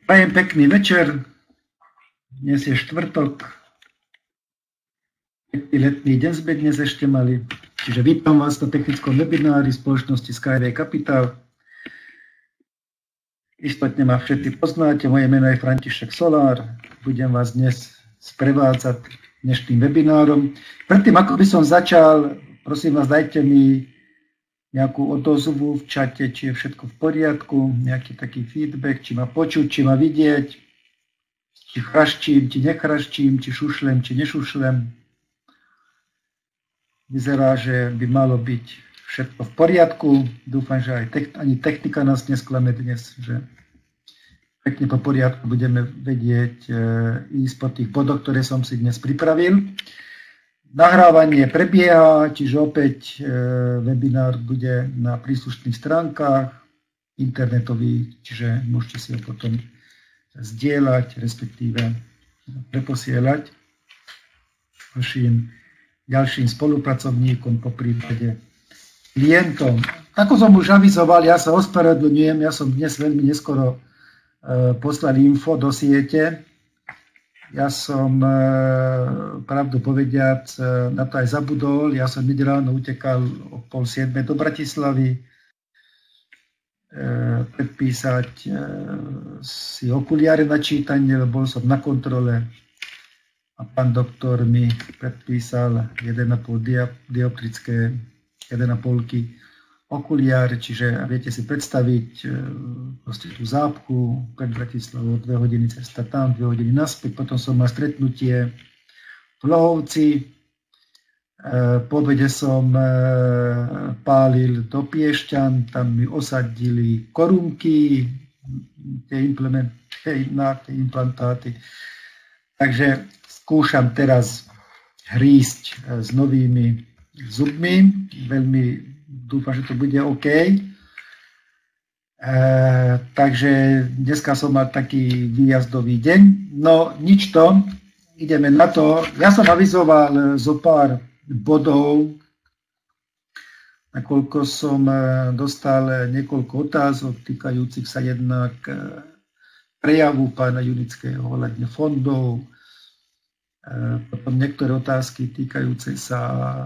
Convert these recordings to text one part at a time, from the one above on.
Prajem pekný večer. Dnes je štvrtok. Pekný letný deň sme dnes ešte mali. Čiže vítam vás na technickom webinári spoločnosti Skyway Capital. Istotne ma všetci poznáte. Moje meno je František Solár. Budem vás dnes sprevádzať dnešným webinárom. Predtým, ako by som začal, prosím vás, dajte mi nejakú odozvu v čate, či je všetko v poriadku, nejaký taký feedback, či ma počuť, či ma vidieť, či chraščím, či nechraščím, či šušlem, či nešušlem. Vyzerá, že by malo byť všetko v poriadku. Dúfam, že aj ani technika nás nesklame dnes, že pekne po poriadku budeme vedieť ísť po tých bodoch, ktoré som si dnes pripravil. Nahrávanie prebieha, čiže opäť webinár bude na príslušných stránkach internetových, čiže môžete si ho potom zdieľať, respektíve preposielať vašim ďalším spolupracovníkom, po prípade klientom. Ako som už avizoval, ja sa ospravedlňujem, ja som dnes veľmi neskoro poslal info do siete. Ja som, pravdu povediac, na to aj zabudol. Ja som hneď ráno utekal o 6:30 do Bratislavy predpísať si okuliare na čítanie, lebo bol som na kontrole a pán doktor mi predpísal 1,5 dioptrické, 1,5 okuliare, čiže viete si predstaviť proste tú zápchu pred Bratislavou, 2 hodiny cesta tam, 2 hodiny naspäť, potom som mal stretnutie v Lohovci, po obede som pálil do Piešťan, tam mi osadili korunky, tie implantáty, takže skúšam teraz hrísť s novými zubmi, veľmi dúfam, že to bude OK. Takže dneska som mal taký výjazdový deň. No nič to, ideme na to. Ja som avizoval zo pár bodov, nakoľko som dostal niekoľko otázok týkajúcich sa jednak prejavu pána Junického ohľadne fondov, potom niektoré otázky týkajúce sa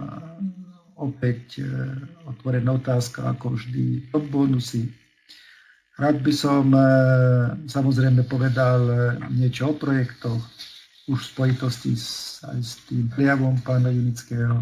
opäť otvorená otázka, ako vždy, top bonusy. Rád by som samozrejme povedal niečo o projektoch, už v spojitosti aj s tým prejavom pána Junického.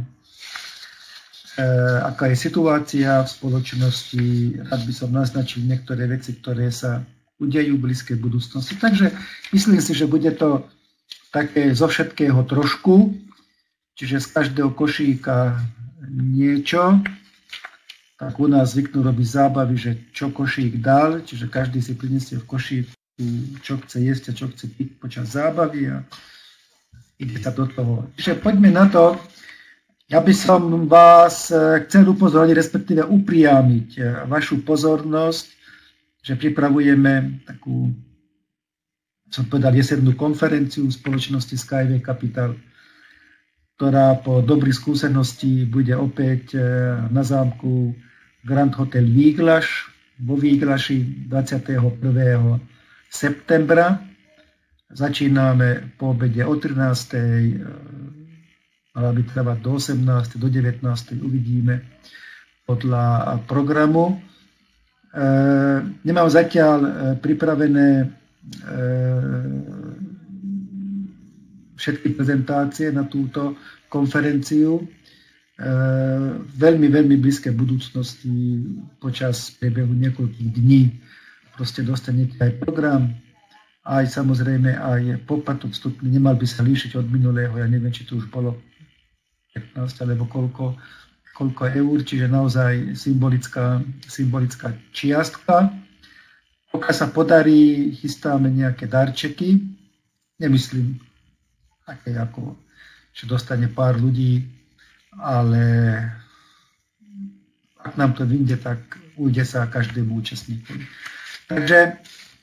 Aká je situácia v spoločnosti, rád by som naznačil niektoré veci, ktoré sa udejú v blízkej budúcnosti. Takže myslím si, že bude to také zo všetkého trošku, čiže z každého košíka niečo, tak u nás zvyknú robiť zábavy, že čo košík dal, čiže každý si prinesie v košíku, čo chce jesť a čo chce piť počas zábavy a ide sa do toho. Čiže poďme na to. Ja by som vás chcel upozorniť, respektíve upriamiť vašu pozornosť, že pripravujeme takú, som povedal, jesennú konferenciu spoločnosti Skyway Capital, ktorá po dobrých skúseností bude opäť na zámku Grand Hotel Výglaš vo Výglaši 21. septembra. Začíname po obede o 13. Mala by trvať do 18. do 19. Uvidíme podľa programu. Nemám zatiaľ pripravené všetky prezentácie na túto konferenciu. Veľmi, veľmi blízke budúcnosti počas priebehu niekoľkých dní proste dostanete aj program, aj samozrejme aj poplatok vstupný, nemal by sa líšiť od minulého, ja neviem, či to už bolo 15 alebo koľko eur, čiže naozaj symbolická čiastka. Pokiaľ sa podarí, chystáme nejaké darčeky, nemyslím také ako, že dostane pár ľudí, ale ak nám to vyjde, tak ujde sa každému účastníkovi. Takže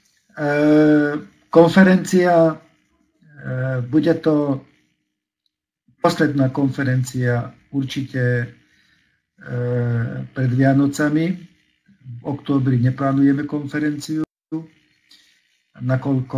konferencia, bude to posledná konferencia určite pred Vianocami. V októbri neplánujeme konferenciu. nakoľko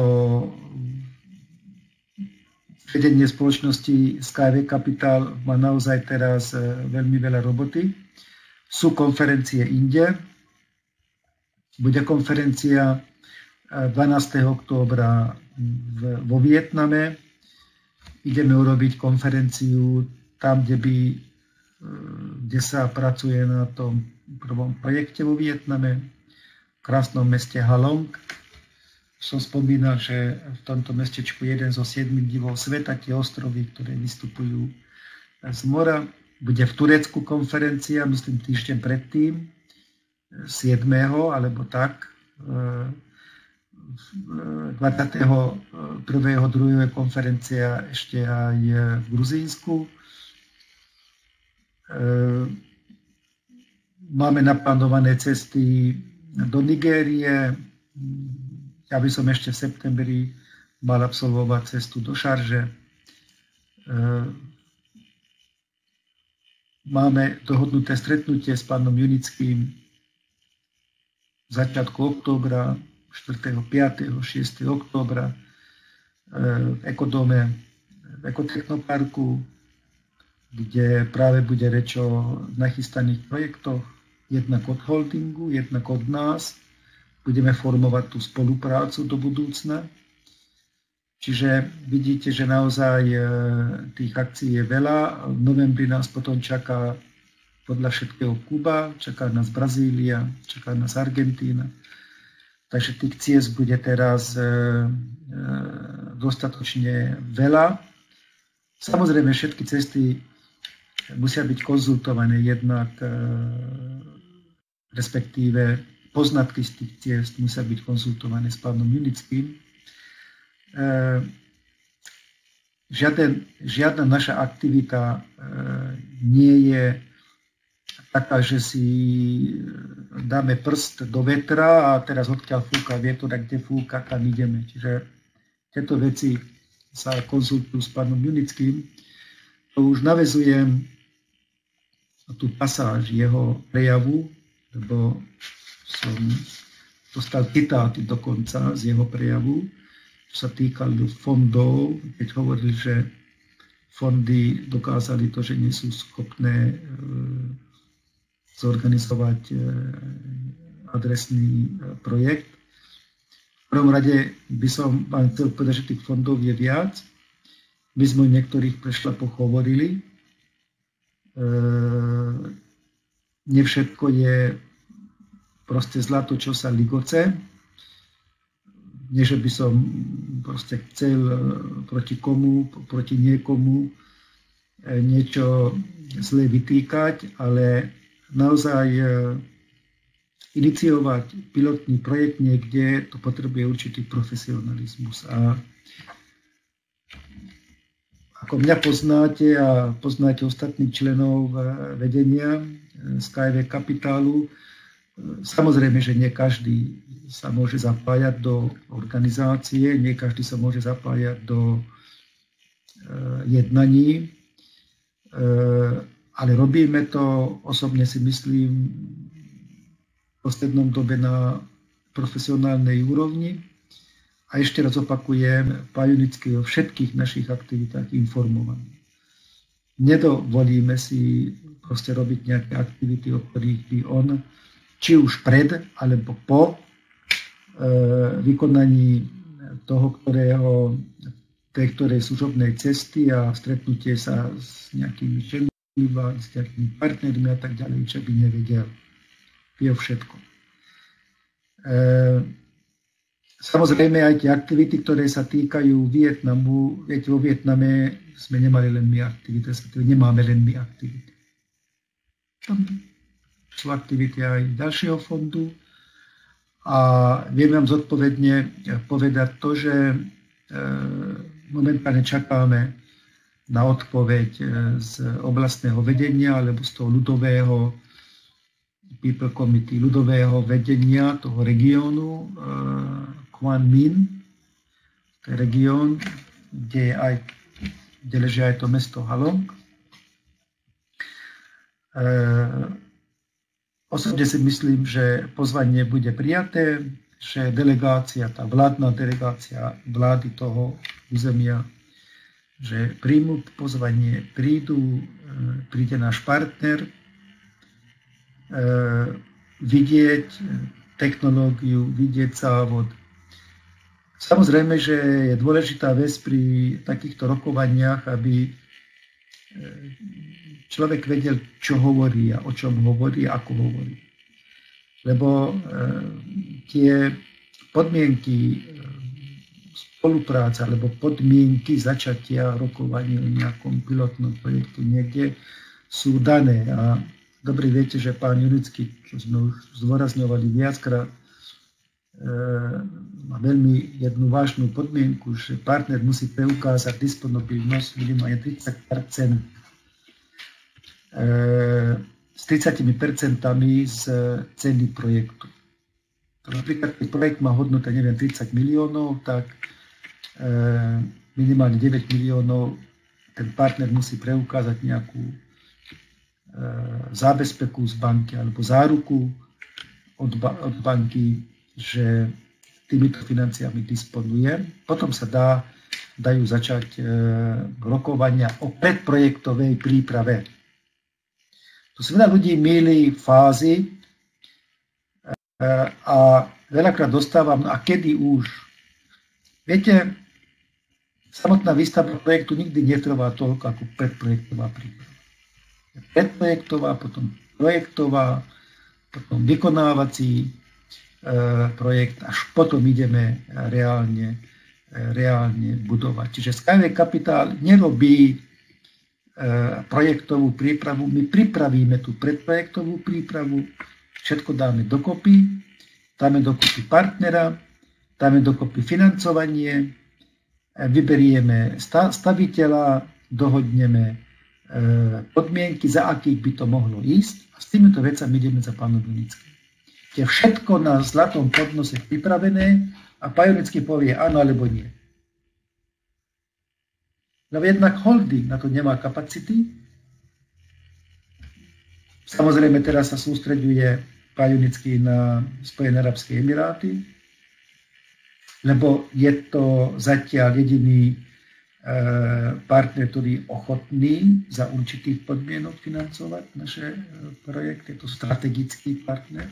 vedenie spoločnosti Skyway Capital má naozaj teraz veľmi veľa roboty. Sú konferencie inde. Bude konferencia 12. októbra vo Vietname. Ideme urobiť konferenciu tam, kde sa pracuje na tom prvom projekte vo Vietname, v krásnom meste Halong. Som spomínal, že v tomto mestečku je jeden zo 7 divov sveta, tie ostrovy, ktoré vystupujú z mora. Bude v Turecku konferencia, myslím týždeň predtým, 7. alebo tak. 21. 2. je konferencia ešte aj v Gruzínsku. Máme naplánované cesty do Nigérie. Ja by som ešte v septembri mal absolvovať cestu do Šarže. Máme dohodnuté stretnutie s pánom Junickým v začiatku októbra, 4., 5., 6. októbra v Ekodome, v Ekotechnoparku, kde práve bude reč o nachystaných projektoch, jednak od holdingu, jednak od nás. Budeme formovať tú spoluprácu do budúcna. Čiže vidíte, že naozaj tých akcií je veľa. V novembri nás potom čaká podľa všetkého Kuba, čaká nás Brazília, čaká nás Argentína. Takže tých ciest bude teraz dostatočne veľa. Samozrejme, všetky cesty musia byť konzultované jednak, respektíve poznatky z tých ciest musia byť konzultované s pánom Junickým. Žiadna naša aktivita nie je taká, že si dáme prst do vetra a teraz odkiaľ fúka vietor, a kde fúka, tam ideme. Čiže tieto veci sa konzultujú s pánom Junickým. To už navezujem tú pasáž jeho prejavu, lebo som dostal citáty dokonca z jeho prejavu, čo sa týkalo fondov, keď hovoril, že fondy dokázali to, že nie sú schopné zorganizovať adresný projekt. V prvom rade by som vám chcel povedať, že tých fondov je viac. My sme o niektorých prešľapoch hovorili. Nevšetko je proste zlato, čo sa ligoce. Nie, že by som proste chcel proti komu, proti niekomu niečo zlé vytýkať, ale naozaj iniciovať pilotný projekt niekde, to potrebuje určitý profesionalizmus. A ako mňa poznáte a poznáte ostatných členov vedenia Skyway Capitálu, samozrejme, že nie každý sa môže zapájať do organizácie, nie každý sa môže zapájať do jednaní, ale robíme to, osobne si myslím, v poslednom dobe na profesionálnej úrovni. A ešte raz opakujem, pán Junický o všetkých našich aktivitách informovaný. Nedovolíme si proste robiť nejaké aktivity, o ktorých by on či už pred, alebo po vykonaní toho, tej ktorej služobnej cesty a stretnutie sa s nejakými členmi, s nejakými partnermi a tak ďalej, čo by nevedel. Vie všetko. Samozrejme aj tie aktivity, ktoré sa týkajú Vietnamu, viete, vo Vietname sme nemali len my aktivity, nemáme len my aktivity. Tam sú aktivity aj ďalšieho fondu a viem vám zodpovedne povedať to, že momentálne čakáme na odpoveď z oblastného vedenia alebo z toho ľudového People Committee, ľudového vedenia toho regiónu Quang Minh, to je región, kde leží aj to mesto Halong. Osobne si myslím, že pozvanie bude prijaté. že delegácia, tá vládna delegácia vlády toho územia, že príjmu pozvanie, príde náš partner, vidieť technológiu, vidieť závod. Samozrejme, že je dôležitá vec pri takýchto rokovaniach, aby človek vedel, čo hovorí a o čom hovorí a ako hovorí. Lebo tie podmienky spolupráce alebo podmienky začatia rokovania o nejakom pilotnom projektu niekde sú dané. A dobre viete, že pán Jurický, čo sme už zdôrazňovali viackrát, má veľmi jednu vážnu podmienku, že partner musí preukázať disponibilnosť minimálne 30% s 30% z ceny projektu. Napríklad, keď projekt má hodnotu, neviem, 30 miliónov, tak minimálne 9 miliónov ten partner musí preukázať nejakú zábezpeku z banky alebo záruku od banky, že týmito financiami disponuje. Potom sa dajú začať rokovania o predprojektovej príprave. Tu sa veľa ľudí mýli fázy a veľakrát dostávam, a kedy už. Viete, samotná výstavba projektu nikdy netrvá toľko ako predprojektová príprava. Predprojektová, potom projektová, potom vykonávací projekt, až potom ideme reálne budovať. Čiže Skyway Capital nerobí projektovú prípravu, my pripravíme tú predprojektovú prípravu, všetko dáme dokopy partnera, dáme dokopy financovanie, vyberieme staviteľa, dohodneme podmienky, za akých by to mohlo ísť a s týmito vecami ideme za pánom Junickým. Je všetko na zlatom podnose pripravené a pán Junický povie áno alebo nie. No jednak holding na to nemá kapacity. Samozrejme teraz sa sústreďuje pán Junický na Spojené arabské emiráty, lebo je to zatiaľ jediný partner, ktorý je ochotný za určitých podmienok financovať naše projekty. Je to strategický partner.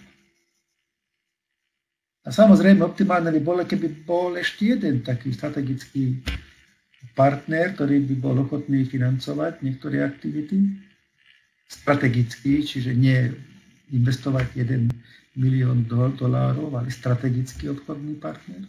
A samozrejme optimálne by bolo, keby bol ešte jeden taký strategický partner, ktorý by bol ochotný financovať niektoré aktivity. Strategický, čiže nie investovať 1 milión dolárov, ale strategický obchodný partner.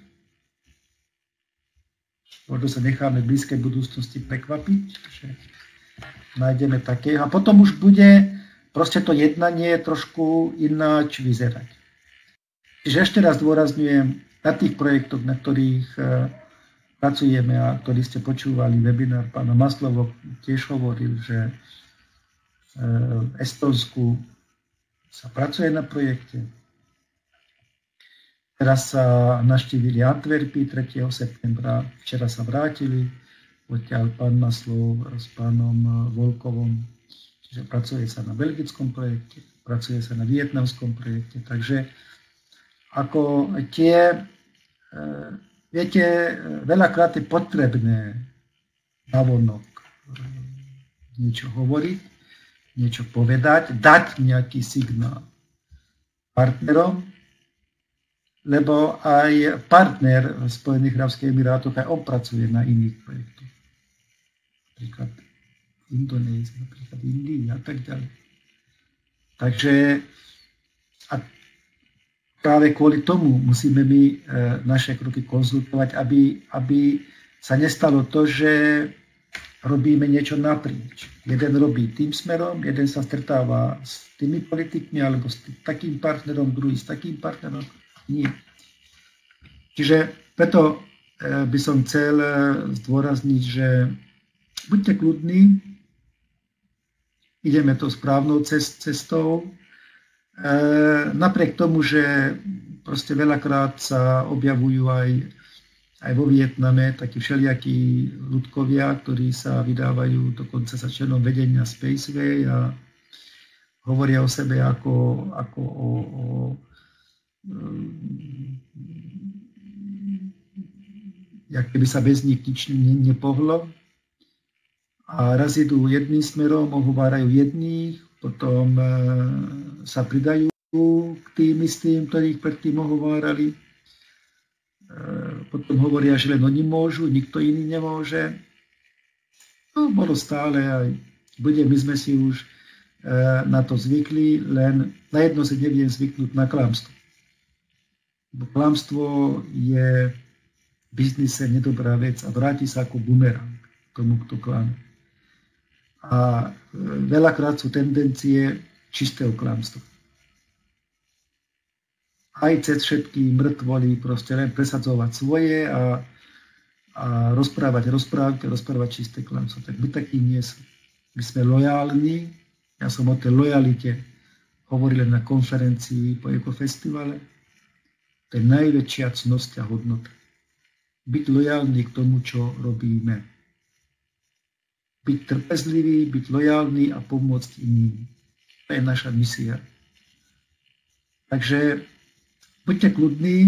Možno sa necháme v blízkej budúcnosti prekvapiť, že nájdeme takého. A potom už bude proste to jednanie trošku ináč vyzerať. Čiže ešte raz dôrazňujem, na tých projektoch, na ktorých pracujeme a ktorí ste počúvali webinár pána Maslovo, tiež hovoril, že v Estonsku sa pracuje na projekte. Teraz sa navštívili Antwerpy 3. septembra, včera sa vrátili, odtiaľ pán Maslov s pánom Volkovom. Čiže pracuje sa na belgickom projekte, pracuje sa na vietnamskom projekte, takže ako viete, veľakrát je potrebné navonok niečo hovoriť, niečo povedať, dať nejaký signál partnerom, lebo aj partner v Spojených arabských emirátoch aj on pracuje na iných projektoch. Napríklad v Indonézii, napríklad v Indii a tak ďalej. Takže a práve kvôli tomu musíme my naše kroky konzultovať, aby sa nestalo to, že robíme niečo napríč. Jeden robí tým smerom, jeden sa stretáva s tými politikmi, alebo s takým partnerom, druhý s takým partnerom. Nie. Čiže preto by som chcel zdôrazniť, že buďte kľudní, ideme to správnou cestou, napriek tomu, že proste veľakrát sa objavujú aj vo Vietname takí všelijakí ľudkovia, ktorí sa vydávajú dokonca sa členom vedenia Spaceway a hovoria o sebe ako o jak keby sa bez nich nič nepohlo. A raz idú jedným smerom, ohovárajú jedných, potom sa pridajú k tým istým, ktorých predtým ohovárali. Potom hovoria, že len oni môžu, nikto iný nemôže. No, bolo stále aj my sme si už na to zvykli, len na jedno si neviem zvyknúť, na klamstvo. Bo klamstvo je v biznise nedobrá vec a vráti sa ako bumerang tomu, kto klame. A veľakrát sú tendencie čistého klamstva. Aj cez všetky mŕtvoly proste len presadzovať svoje a rozprávať čisté klamstvo. Tak my takí nie sme. My sme lojálni. Ja som o tej lojalite hovoril na konferencii po Ekofestivale. To je najväčšia cnosť a hodnota. Byť lojálny k tomu, čo robíme. Byť trpezlivý, byť lojálny a pomôcť iným. To je naša misia. Takže buďte kľudní,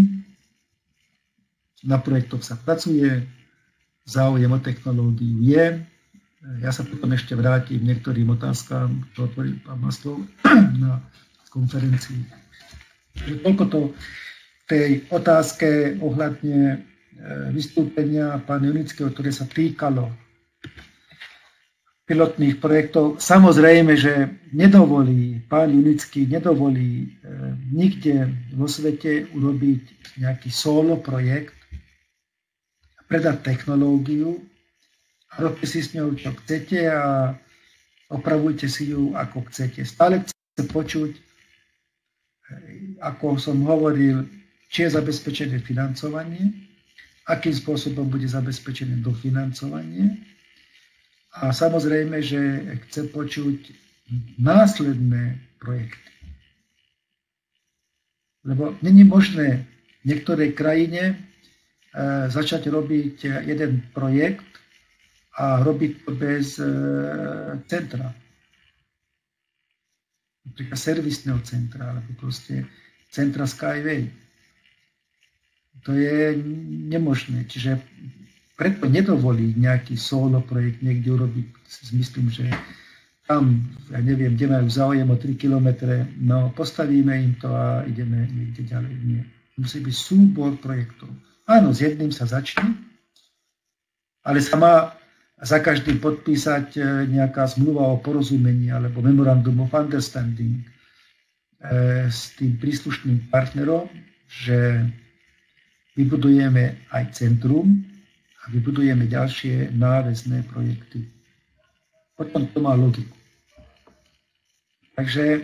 na projektoch sa pracuje, záujem o technológiu je. Ja sa potom ešte vrátim niektorým otázkam, čo otvoril pán Maslov na konferencii. Toľko to tej otázke ohľadne vystúpenia pána Junického, ktoré sa týkalo pilotných projektov. Samozrejme, že pán Junický nedovolí nikde vo svete urobiť nejaký solo projekt, predať technológiu a robte si s ňou, čo chcete a opravujte si ju, ako chcete. Stále chcete počuť, ako som hovoril, či je zabezpečené financovanie, akým spôsobom bude zabezpečené dofinancovanie. A samozrejme, že chce počuť následné projekty. Lebo není možné v niektorej krajine začať robiť jeden projekt a robiť to bez centra. Napríklad servisného centra, alebo proste centra Skyway. To je nemožné. Čiže preto nedovolí nejaký solo projekt niekde urobiť. Myslím, že tam, ja neviem, kde majú záujem o 3 kilometre, no postavíme im to a ideme niekde ďalej. Nie. Musí byť súbor projektov. Áno, s jedným sa začne, ale sa má za každým podpísať nejaká zmluva o porozumení alebo memorandum of understanding s tým príslušným partnerom, že vybudujeme aj centrum a vybudujeme ďalšie náväzné projekty. Potom to má logiku. Takže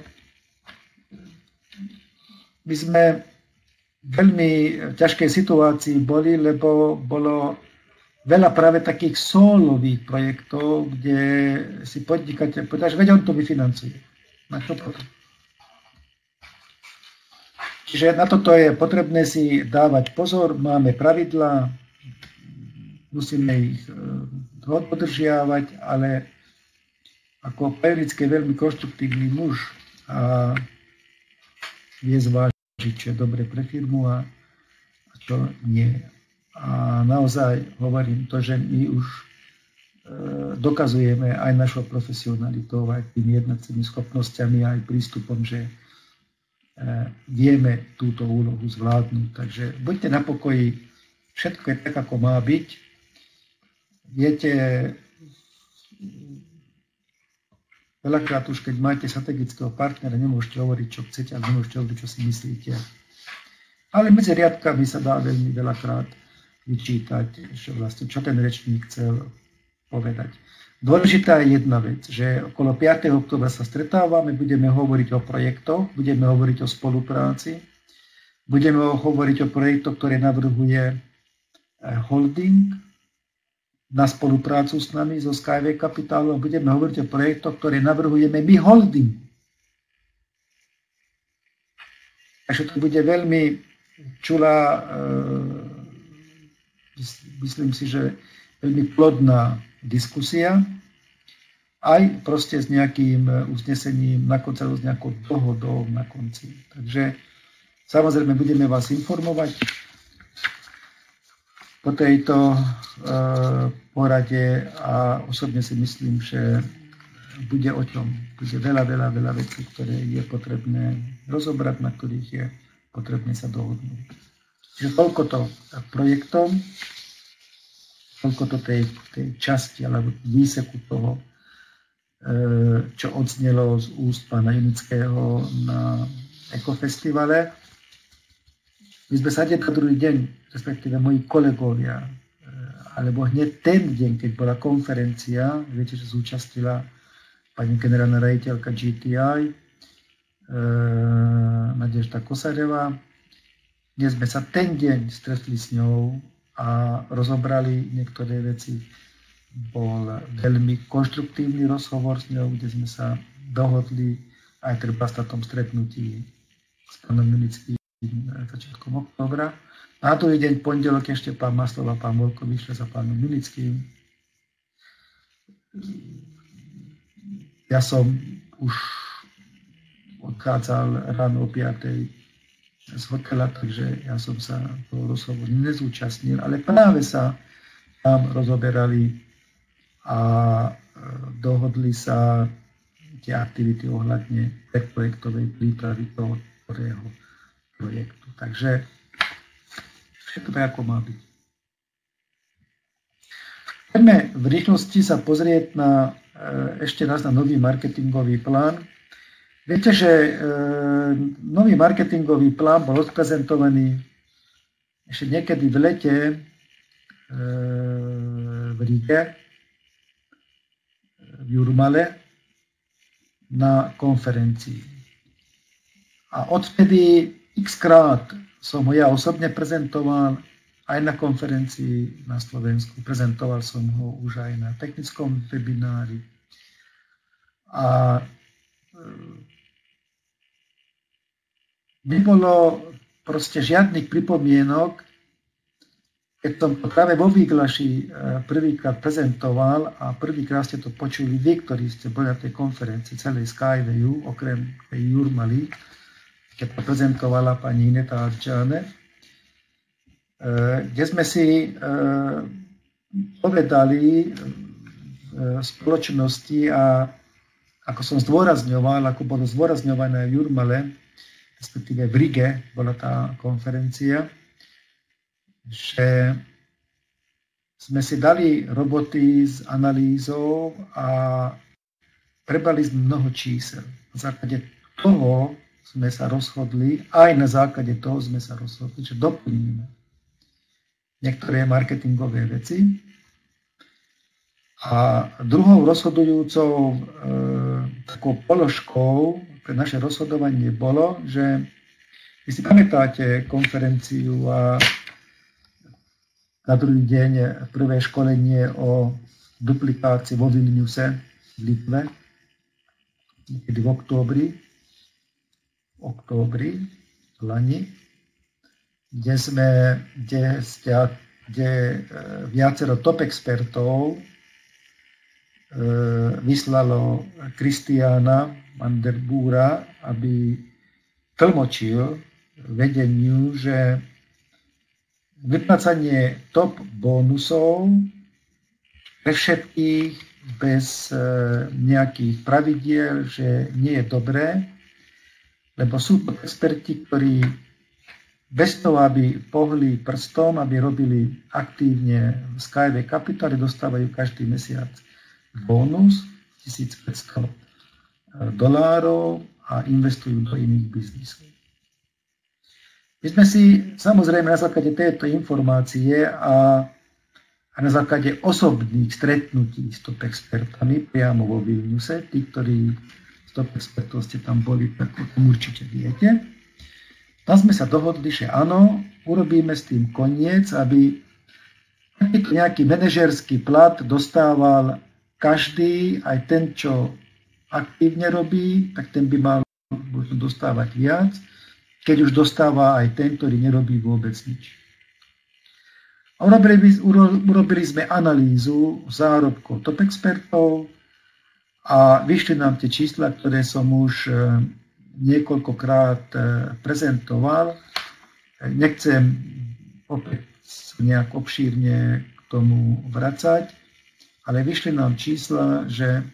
my sme v veľmi ťažkej situácii boli, lebo bolo veľa práve takých solových projektov, kde si podnikateľ povedal, že veď on to vyfinancuje. Na čo potom? Čiže na toto je potrebné si dávať pozor, máme pravidlá, musíme ich dodržiavať, ale ako Pevnický je veľmi konštruktívny muž a vie zvážiť, čo je dobre pre firmu a čo nie. A naozaj hovorím to, že my už dokazujeme aj našou profesionalitou, aj tými jednacími schopnosťami, aj prístupom, že vieme túto úlohu zvládnuť. Takže buďte na pokoji, všetko je tak, ako má byť. Viete, veľakrát už, keď máte strategického partnera, nemôžete hovoriť, čo chcete, ale nemôžete hovoriť, čo si myslíte. Ale medzi riadkami sa dá veľmi veľakrát vyčítať, čo ten rečník chcel povedať. Dôležitá je jedna vec, že okolo 5. októbra sa stretávame, budeme hovoriť o projektoch, budeme hovoriť o spolupráci, budeme hovoriť o projektoch, ktoré navrhuje holding na spoluprácu s nami zo Skyway Capital a budeme hovoriť o projektoch, ktoré navrhujeme my holding. Takže to bude veľmi čulá, myslím si, že veľmi plodná diskusia, aj proste s nejakým uznesením na konci, s nejakou dohodou na konci. Takže Samozrejme, budeme vás informovať po tejto porade a osobne si myslím, že bude o tom. Bude veľa vecí, ktoré je potrebné rozobrať, na ktorých je potrebné sa dohodnúť. Čiže toľko to projektom, toľko to tej časti alebo výseku toho, čo odznelo z úst pána Junického na ekofestivale. My sme sa na druhý deň, respektíve moji kolegovia, alebo hneď ten deň, keď bola konferencia, viete, že zúčastnila pani generálna riaditeľka GTI, Nadežda Kosareva. Dnes sme sa ten deň stretli s ňou a rozobrali niektoré veci. Bol veľmi konštruktívny rozhovor s ňou, kde sme sa dohodli aj treba na tom stretnutí s pánom Milickým začiatkom októbra. Na druhý deň, pondelok, ešte pán Maslov a pán Volko vyšli za pánom Milickým. Ja som už odchádzal ráno o 5:00 z hotela, takže ja som sa toho rozhovoru nezúčastnil, ale práve sa tam rozoberali a dohodli sa tie aktivity ohľadne predprojektovej prípravy toho ktorého projektu. Takže všetko tak, ako má byť. Poďme v rýchlosti sa pozrieť ešte raz na nový marketingový plán. Viete, že nový marketingový plán bol odprezentovaný ešte niekedy v lete v Ríge, v Jurmale, na konferencii. A odvtedy x-krát som ho ja osobne prezentoval aj na konferencii na Slovensku. Prezentoval som ho už aj na technickom webinári. A nebolo proste žiadnych pripomienok, keď som to práve vo Výglaši prvýkrát prezentoval a prvýkrát ste to počuli vy, ktorí ste boli na tej konferencii celej Skywayu, okrem tej Jurmaly, keď to prezentovala pani Ineta Arčáne, kde sme si povedali v spoločnosti a ako som zdôrazňoval, ako bolo zdôrazňované v Jurmale, respektíve v Rige bola tá konferencia, že sme si dali roboty s analýzou a prebrali sme mnoho čísel. Na základe toho sme sa rozhodli, aj na základe toho sme sa rozhodli, že doplníme niektoré marketingové veci. A druhou rozhodujúcou takou položkou pre naše rozhodovanie bolo, že vy si pamätáte konferenciu a na druhý deň prvé školenie o duplikácii vo Vilniuse v Litve, niekedy v októbri lani, kde viacero top expertov vyslalo Kristiána Manderbúra, aby tlmočil vedeniu, že vyplácanie top bonusov pre všetkých bez nejakých pravidiel, že nie je dobré, lebo sú to experti, ktorí bez toho, aby pohli prstom, aby robili aktívne v Skyway Capital, dostávajú každý mesiac bonus $1500 a investujú do iných biznisov. My sme si samozrejme na základe tejto informácie a na základe osobných stretnutí s top expertami priamo vo Vilniuse, tí, ktorí z top expertov ste tam boli, tak o tom určite viete, tam sme sa dohodli, že áno, urobíme s tým koniec, aby nejaký manažerský plat dostával každý, aj ten, čo aktívne robí, tak ten by mal dostávať viac, keď už dostáva aj ten, ktorý nerobí vôbec nič. A urobili sme analýzu zárobkov top expertov a vyšli nám tie čísla, ktoré som už niekoľkokrát prezentoval. Nechcem opäť nejak obšírne k tomu vracať, ale vyšli nám čísla, že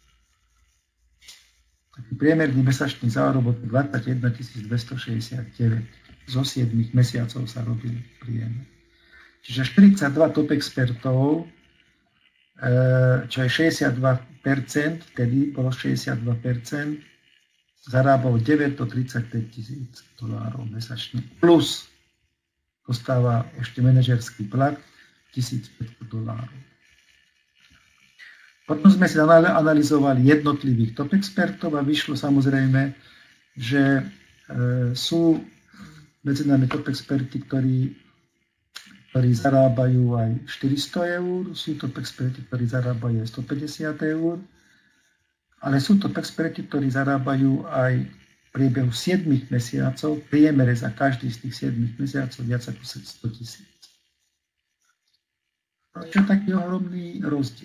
taký priemerný mesačný zárobok 21 269 zo 7 mesiacov sa robil priemer. Čiže 42 top expertov, čo je 62%, vtedy bolo 62%, zarábalo 935 000 $ mesačne, plus dostáva ešte manažerský plat 1500 $. Potom sme si analyzovali jednotlivých top expertov a vyšlo samozrejme, že sú medzi nami top experti, ktorí zarábajú aj 400 eur, sú top experti, ktorí zarábajú aj 150 eur, ale sú top experti, ktorí zarábajú aj v priebehu 7 mesiacov, v priemere za každý z tých 7 mesiacov viac ako 100 000. Prečo taký ohromný rozdiel?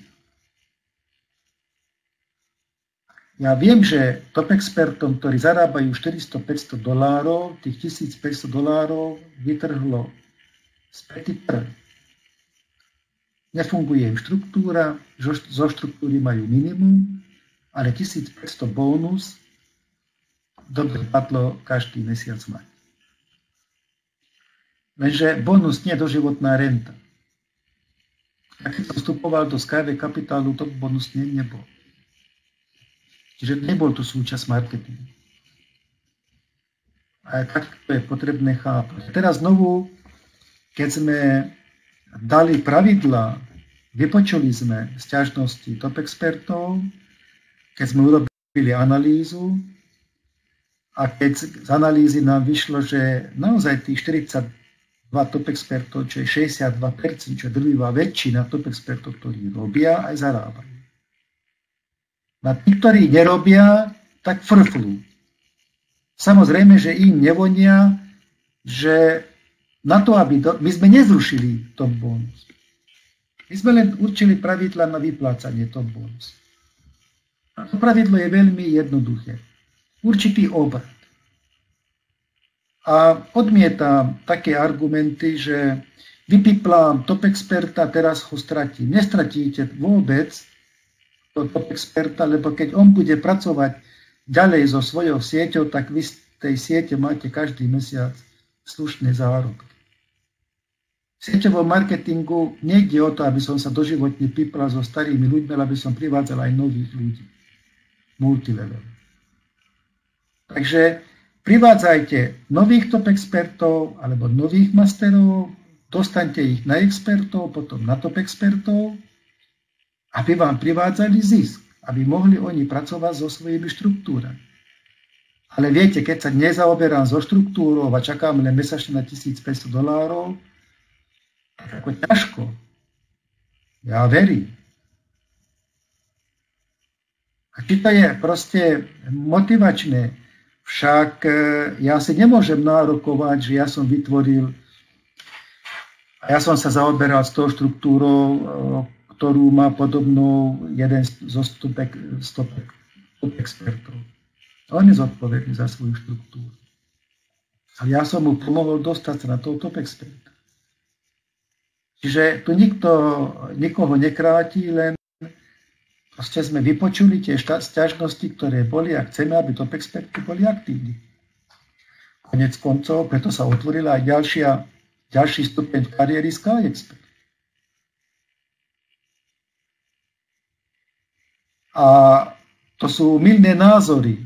Ja viem, že top expertom, ktorí zarábajú 400-500 $, tých 1500 $, vytrhlo spätý trh. Nefunguje im štruktúra, zo štruktúry majú minimum, ale 1500 bónus dobre padlo každý mesiac mať. Lenže bónus nie je doživotná renta. A keď som vstupoval do Skyway kapitálu, to bónus nebol. Čiže nebol to súčasť marketingu. A tak to je potrebné chápať. Teraz znovu, keď sme dali pravidla, vypočuli sme sťažnosti top expertov, keď sme urobili analýzu a keď z analýzy nám vyšlo, že naozaj tých 42 top expertov, čo je 62%, čo je drvivá väčšina top expertov, ktorí robia, aj zarábajú. A tí, ktorí nerobia, tak frflú. Samozrejme, že im nevonia, že na to, aby my sme nezrušili top bonus. My sme len určili pravidla na vyplácanie top bonus. A to pravidlo je veľmi jednoduché. Určitý obrat. A odmietam také argumenty, že vypiplám top experta, teraz ho stratím. Nestratíte vôbec top experta, lebo keď on bude pracovať ďalej so svojou sieťou, tak vy z tej siete máte každý mesiac slušné zárobky. V sieťovom marketingu nejde o to, aby som sa doživotne pipla so starými ľuďmi, ale aby som privádzal aj nových ľudí. Multilevel. Takže privádzajte nových top expertov alebo nových masterov, dostaňte ich na expertov, potom na top expertov, aby vám privádzali zisk, aby mohli oni pracovať so svojimi štruktúrami. Ale viete, keď sa nezaoberám so štruktúrou a čakám len mesačne na $1500, tak ako ťažko. Ja verím. A či to je proste motivačné, však ja si nemôžem nárokovať, že ja som vytvoril a ja som sa zaoberal s tou štruktúrou, ktorú má podobnou jeden zo stopek expertov. On je zodpovedný za svoju štruktúru. Ale ja som mu pomohol dostať sa na toho top experta. Čiže tu nikoho nekráti, len proste sme vypočuli tie sťažnosti, ktoré boli a chceme, aby top experti boli aktívni. Konec koncov, preto sa otvorila aj ďalší stupeň kariéry Sky Expert. A to sú mylné názory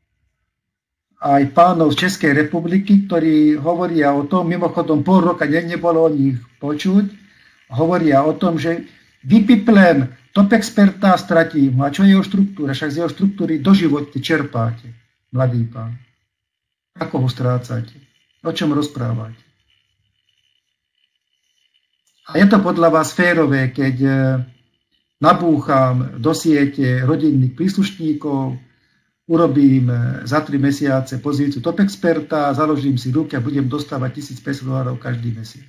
aj pánov z Českej republiky, ktorí hovoria o tom, mimochodom pol roka nebolo o nich počuť, hovoria o tom, že vypiplem top experta, stratím. A čo je jeho štruktúra? Však z jeho štruktúry doživotne čerpáte, mladý pán. Ako ho strácate? O čom rozprávate? A je to podľa vás férové, keď nabúcham do siete rodinných príslušníkov, urobím za 3 mesiace pozíciu top experta, založím si ruky a budem dostávať $1500 každý mesiac.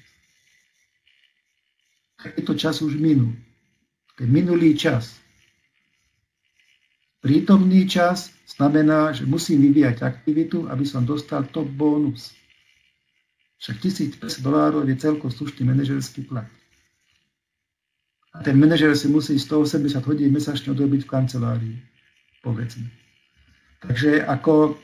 Takýto čas už minul. To je minulý čas. Prítomný čas znamená, že musím vyvíjať aktivitu, aby som dostal top bonus. Však $1500 je celkom slušný manažerský plat. A ten manažer si musí 180 hodín mesačne odrobiť v kancelárii, povedzme. Takže ako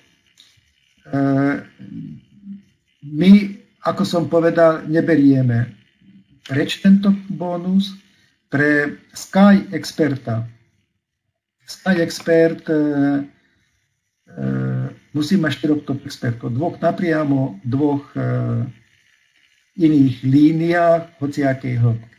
my, ako som povedal, neberieme preč tento bonus. Pre Sky Experta. Sky Expert musí mať 4 top expertov, 2 napriamo, 2 iných líniách, hociakej hĺbky.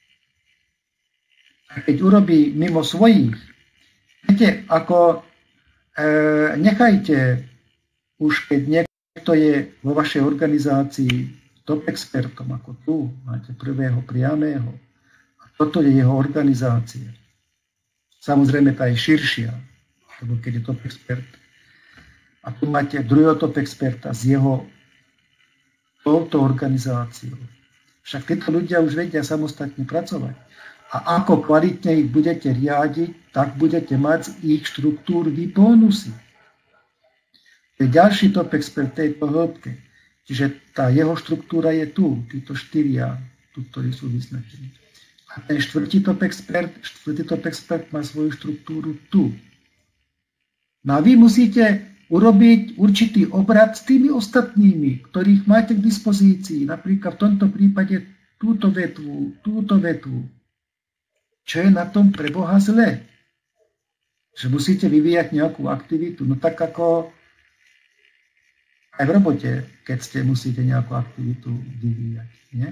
A keď urobí mimo svojich, viete, ako nechajte už, keď niekto je vo vašej organizácii top expertom, ako tu, máte prvého priamého, a toto je jeho organizácia. Samozrejme, tá je širšia, lebo keď je top expert. A tu máte druhého top experta s jeho touto organizáciou. Však títo ľudia už vedia samostatne pracovať. A ako kvalitne ich budete riadiť, tak budete mať z ich štruktúr vy bonusy. To je ďalší top expert tejto hĺbke. Čiže tá jeho štruktúra je tu, títo 4, tu, ktorí sú vyznačení. A ten štvrtý top expert má svoju štruktúru tu. No a vy musíte urobiť určitý obrad s tými ostatnými, ktorých máte k dispozícii. Napríklad v tomto prípade túto vetvu. Čo je na tom pre Boha zle? Že musíte vyvíjať nejakú aktivitu. No tak ako aj v robote, keď musíte nejakú aktivitu vyvíjať. Nie?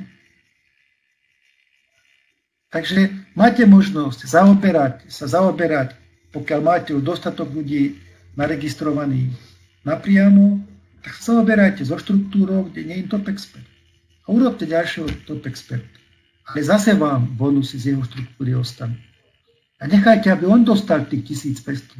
Takže máte možnosť zaoberať, pokiaľ máte už dostatok ľudí naregistrovaných napriamo, tak sa zaoberajte so štruktúrou, kde nie je top expert. A urobte ďalšieho top experta. Ale zase vám bonusy z jeho štruktúry ostanú. A nechajte, aby on dostal tých $1500.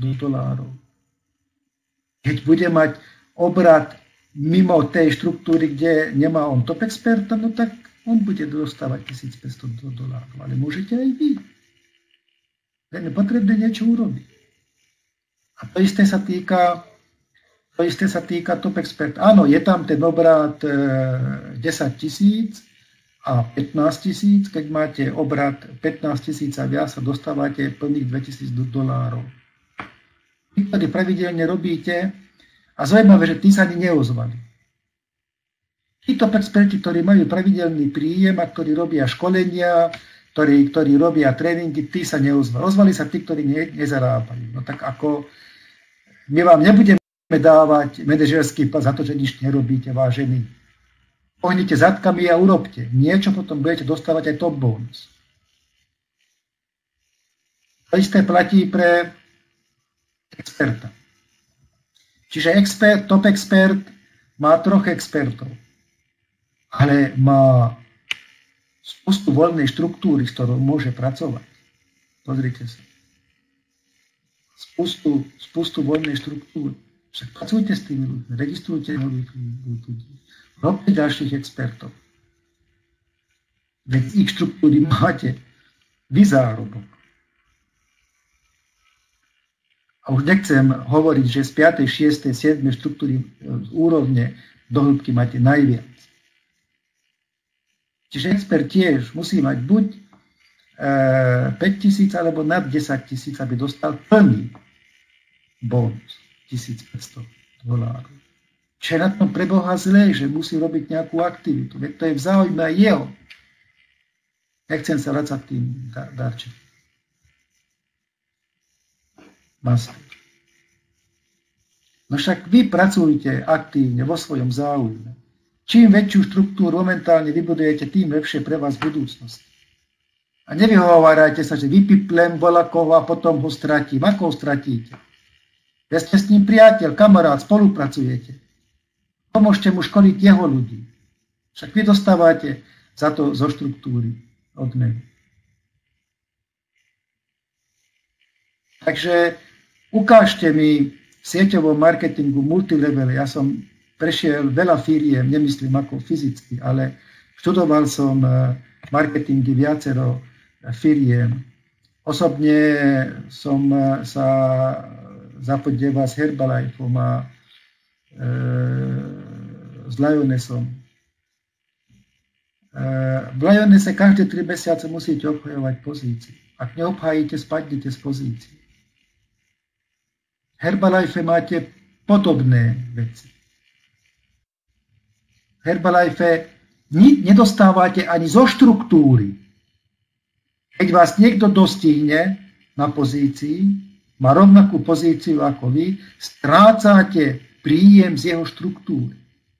Keď bude mať obrad mimo tej štruktúry, kde nemá on top experta, no tak on bude dostávať $1500, ale môžete aj vy. Len je potrebné niečo urobiť. A to isté sa týka top expert. Áno, je tam ten obrad 10 000 a 15 000. Keď máte obrad 15 000 a viac, sa dostávate plných $2000. Vy to pravidelne robíte a zaujímavé, že tí sa ani neozvali. Títo experti, ktorí majú pravidelný príjem a ktorí robia školenia, ktorí robia tréningy, tí sa neozvali. Ozvali sa tí, ktorí nezarábajú. No tak ako my vám nebudeme dávať manažerský plat za to, že nič nerobíte, vážení. Pohnite zadkami a urobte. Niečo potom budete dostávať aj top bonus. To isté platí pre experta. Čiže top expert má 3 expertov. Ale má spustu voľnej štruktúry, s ktorou môže pracovať. Pozrite sa. Spustu voľnej štruktúry. Však pracujte s tými ľuďmi, registrujte nových ľudí, robte ďalších expertov. Veď ich štruktúry máte vy zárobok. A už nechcem hovoriť, že z 5., 6., 7. štruktúry z úrovne do hĺbky máte najviac. Čiže expert tiež musí mať buď 5 000 alebo nad 10 000, aby dostal plný bonus $1500. Čo je na tom pre Boha zlé, že musí robiť nejakú aktivitu. Veď to je v záujme aj jeho. Nechcem sa vracať tým darčekom. No však vy pracujte aktívne vo svojom záujme. Čím väčšiu štruktúru momentálne vybudujete, tým lepšie pre vás v budúcnosti. A nevyhovárajte sa, že vypiplem voľakoho a potom ho stratím. Ako ho stratíte? Ja ste s ním priateľ, kamarát, spolupracujete. Pomôžte mu školiť jeho ľudí. Však vy dostávate za to zo štruktúry odmenu. Takže ukážte mi v sieťovom marketingu multilevel. Ja som prešiel veľa firiem, nemyslím ako fyzicky, ale študoval som marketingy viacero firiem. Osobne som sa zapodieval s Herbalifeom a s Lionessom. V Lionesse každé 3 mesiace musíte obhajovať pozíciu. Ak neobhajíte, spadnete z pozície. V Herbalife máte podobné veci. V Herbalife nedostávate ani zo štruktúry. Keď vás niekto dostihne na pozícii, má rovnakú pozíciu ako vy, strácate príjem z jeho štruktúry.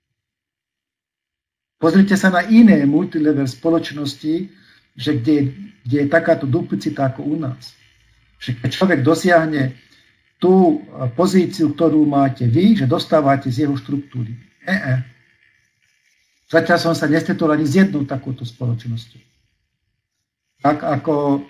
Pozrite sa na iné multilevel spoločnosti, že kde je takáto duplicita ako u nás. Že keď človek dosiahne tú pozíciu, ktorú máte vy, že dostávate z jeho štruktúry. Zatiaľ som sa nestretol ani s jednou takouto spoločnosťou. Tak ako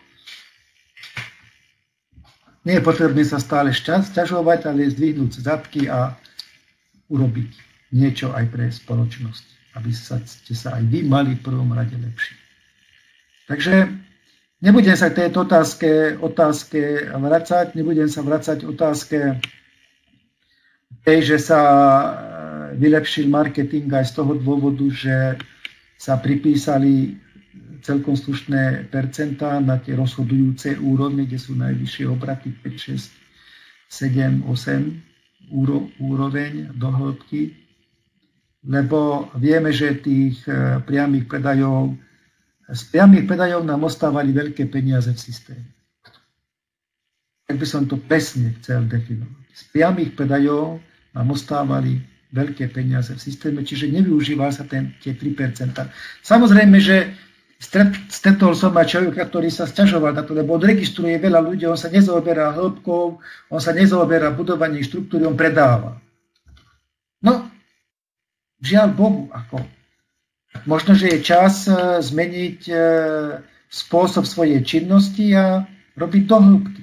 nie je potrebné sa stále sťažovať, ale zdvihnúť zadky a urobiť niečo aj pre spoločnosť, aby ste sa aj vy mali v prvom rade lepšie. Takže nebudem sa k tejto otázke vracať, nebudem sa vracať otázke tej, že sa vylepšil marketing aj z toho dôvodu, že sa pripísali celkom slušné percentá na tie rozhodujúce úrovne, kde sú najvyššie obraty 5, 6, 7, 8 úroveň do hĺbky, lebo vieme, že tých priamých predajov, z priamých predajov nám ostávali veľké peniaze v systéme. Tak by som to presne chcel definovať. Z priamých predajov nám ostávali veľké peniaze v systéme, čiže nevyužíval sa tie 3%. Samozrejme, že stretol som aj človeka, ktorý sa sťažoval na to, lebo odregistruje veľa ľudí, on sa nezaoberá hĺbkou, on sa nezaoberá budovaním štruktúry, on predáva. No, žiaľ Bohu, ako. Možno, že je čas zmeniť spôsob svojej činnosti a robiť do hĺbky.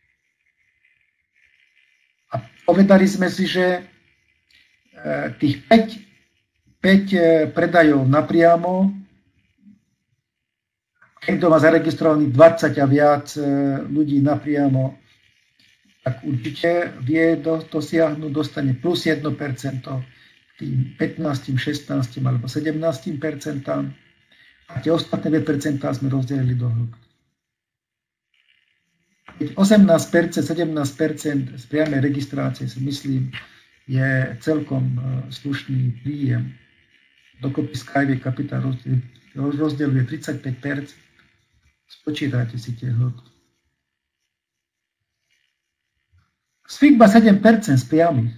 A povedali sme si, že tých 5 predajov napriamo, keď má zaregistrovaných 20 a viac ľudí napriamo, tak určite vie dosiahnuť, dostane plus 1%, tým 15, 16 alebo 17%, a tie ostatné 2% sme rozdelili do hĺbky. Keď 18%, 17% z priamej registrácie, si myslím, je celkom slušný príjem. Dokopy Skyway Capital rozdeľuje 35%. Spočítajte si tie hĺbky. Z Figma 7% z priamých.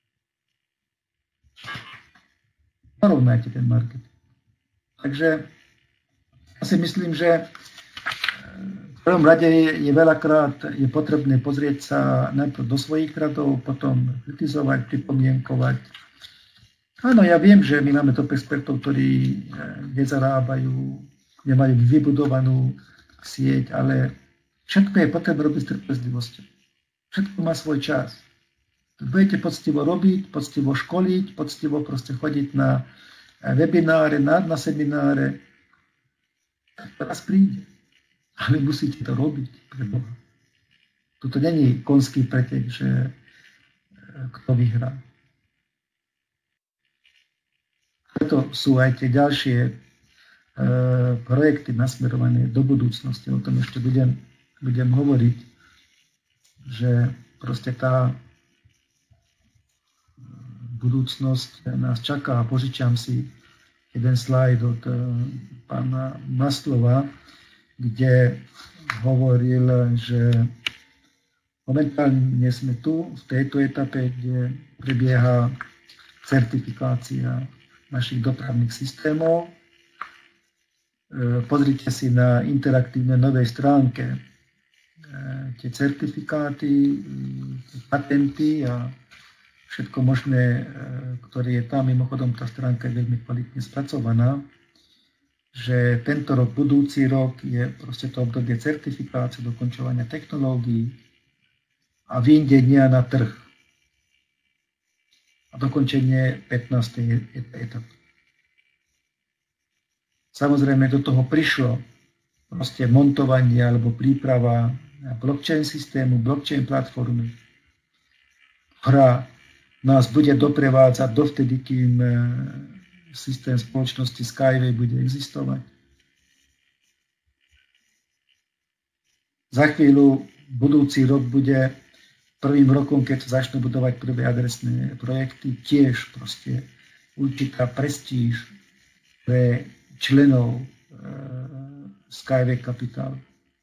Porovnajte ten market. Takže ja si myslím, že v prvom rade je veľakrát potrebné pozrieť sa najprv do svojich radov, potom kritizovať, pripomienkovať. Áno, ja viem, že my máme top expertov, ktorí nezarábajú, nemajú vybudovanú sieť, ale všetko je potrebné robiť s trpezlivosťou. Všetko má svoj čas. Budete poctivo robiť, poctivo školiť, poctivo proste chodiť na webináre, na semináre. Teraz príde. Ale musíte to robiť pre Boha. Toto není konský pretek, že kto vyhrá. Preto sú aj tie ďalšie projekty nasmerované do budúcnosti. O tom ešte budem hovoriť, že proste tá budúcnosť nás čaká. Požičam si jeden slajd od pána Maslova, kde hovoril, že momentálne sme tu, v tejto etape, kde prebieha certifikácia našich dopravných systémov. Pozrite si na interaktívnej novej stránke tie certifikáty, patenty a všetko možné, ktoré je tam. Mimochodom, tá stránka je veľmi kvalitne spracovaná, že tento rok, budúci rok je proste to obdobie certifikácie, dokončovania technológií a vyjdenia na trh a dokončenie 15. etapy. Samozrejme, do toho prišlo proste montovanie alebo príprava blockchain systému, blockchain platformy, ktorá nás bude doprevádzať dovtedy, kým systém spoločnosti Skyway bude existovať. Za chvíľu budúci rok bude prvým rokom, keď sa začnú budovať prvé adresné projekty, tiež proste určitá prestíž pre členov Skyway Capital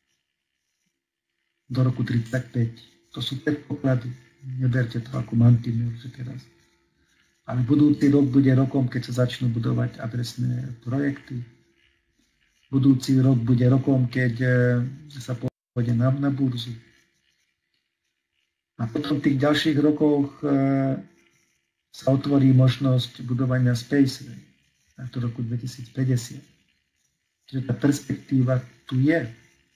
do roku 1935. To sú predpoklady. Neberte to ako mantinel, že teraz. Ale budúci rok bude rokom, keď sa začnú budovať adresné projekty. Budúci rok bude rokom, keď sa pôjde na burzu. A potom v tých ďalších rokoch sa otvorí možnosť budovania Spaceway až do roku 2050. Čiže tá perspektíva tu je.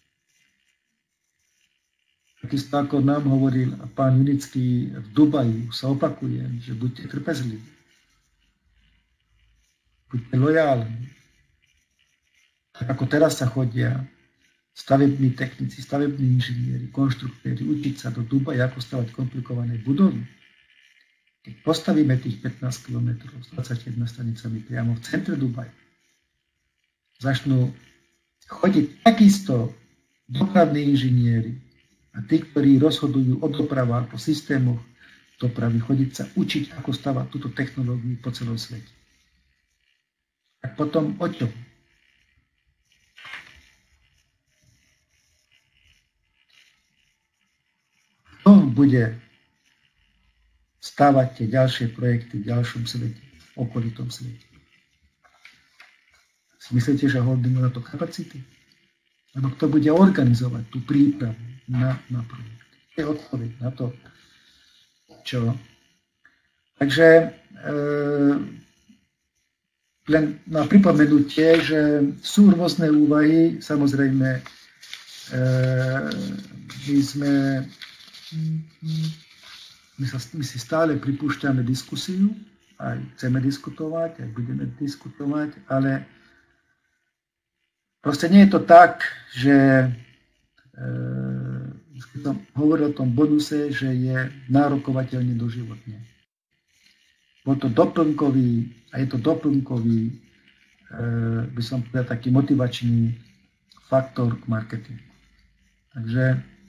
Takisto ako nám hovoril pán Junický v Dubaji, sa opakujem, že buďte trpezliví. Buďte lojálni. Tak ako teraz sa chodia stavební technici, stavební inžinieri, konštruktéri učiť sa do Dubaja, ako stavať komplikované budovy. Keď postavíme tých 15 km s 21 stanicami priamo v centre Dubaja, začnú chodiť takisto dopravní inžinieri a tí, ktorí rozhodujú o dopravách, po systémoch dopravy, chodiť sa učiť, ako stavať túto technológiu po celom svete. Tak potom o čom? Kto bude stavať tie ďalšie projekty v ďalšom svete, v okolitom svete? Si myslíte, že holdingu na to kapacity? Alebo kto bude organizovať tú prípravu na projekt? To je odpoveď na to, čo. Takže len na pripomenutie, že sú rôzne úvahy, samozrejme my si stále pripúšťame diskusiu, aj chceme diskutovať, aj budeme diskutovať, ale proste nie je to tak, že som hovoril o tom bonuse, že je nárokovateľný doživotne. Bol to doplnkový, a je to doplnkový, by som povedal, taký motivačný faktor k marketingu. Takže